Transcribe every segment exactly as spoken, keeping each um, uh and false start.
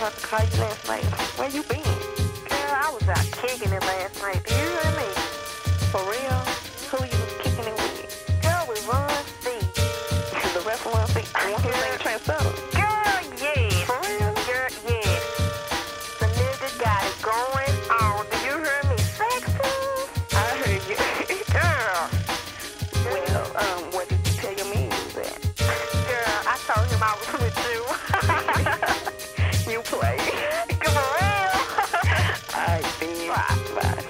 about to call you last night. Where you been? Girl, I was out kicking it last night. Do you hear me? For real? Who you was kicking it with? Girl, with Ron C. The rest of Ron C. The one who sang Trendsetter. Girl, yeah. For real? Girl, yeah. The nigga got it going on. Do you hear me? Sexy? I heard you. Girl. Well, um, what did you tell your man that? Girl, I told him I was with you. You play. Come on, real. Alright, then. Bye. Bye.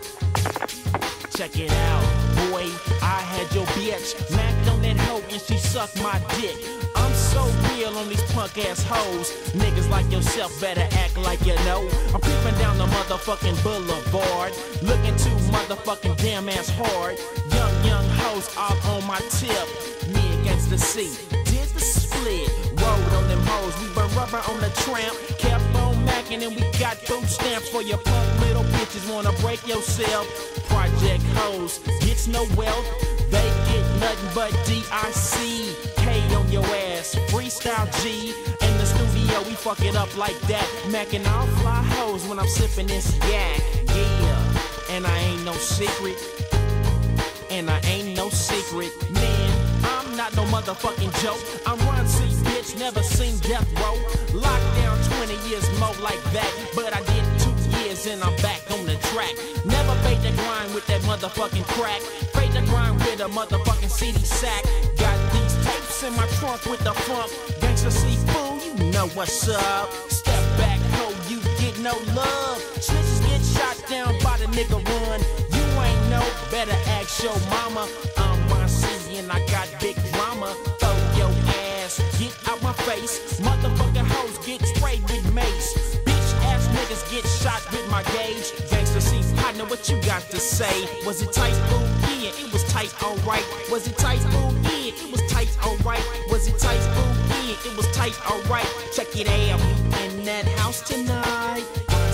Check it out, boy. I had your bitch smacked on that hoe and she sucked my dick. I'm so real on these punk ass hoes. Niggas like yourself better act like you know. I'm creeping down the motherfucking boulevard, looking too motherfucking damn ass hard. Young, young hoes all on my tip. Me against the sea. Did the split. Rolled on them hoes. We burn rubber on the tramp. Kept on macking and we got food stamps for your punk little bitches. Wanna break yourself. Project hoes gets no wealth. They get nothing but D I C K on your ass. Freestyle G. In the studio we fuck it up like that. Macking all fly hoes when I'm sipping this yak. Yeah. And I ain't no secret. And I ain't no secret. Man, I'm not no motherfucking joke. I'm Ron C, bitch, never seen death row. Locked down twenty years more like that. But I did two years and I'm back on the track. Never fade the grind with that motherfucking crack. Fade the grind with a motherfucking C D sack. Got these tapes in my trunk with the funk. Gangsta seafood, you know what's up. Step back, ho, you get no love. Snitches get shot down by the nigga run. You ain't no better ask your mama. I'm Ron C and I got big drama. Throw your ass, get out my face. Motherfucking hoes get sprayed with mace. Bitch ass niggas get shot with my gauge. Gangsta C, I know what you got to say. Was it tight? Ooh, yeah, it was tight, alright. Was it tight? Ooh, yeah, it was tight, alright. Was it tight? Ooh, yeah, it was tight, alright. Check it out, in that house tonight.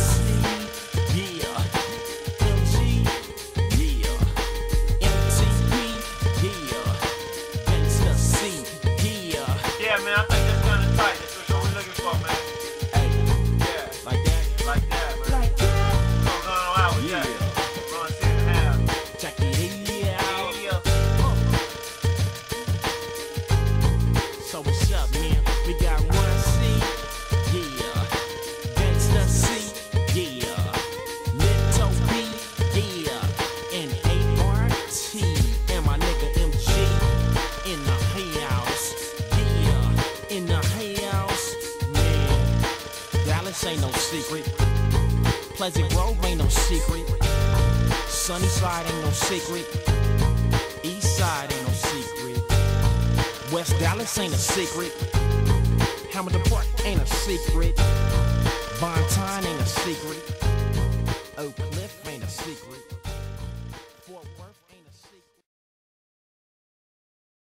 Yeah, man, I think that's kind of tight. That's what we're looking for, man. Hey, Yeah, like that, like that, man. like that. What's going on with Yeah. that? Ron C and a half. Check it out. Yeah. So what's up, man? We got Ron C, yeah. Gangsta C, yeah. Little B, yeah. And A R T, and my nigga M G in the house, yeah. In the house, man. Dallas ain't no secret. Pleasant Grove ain't no secret. Sunnyside ain't no secret. East Side ain't no secret. West Dallas ain't a secret. Hamilton Park ain't a secret. Bonton ain't a secret. Oak Cliff ain't a secret.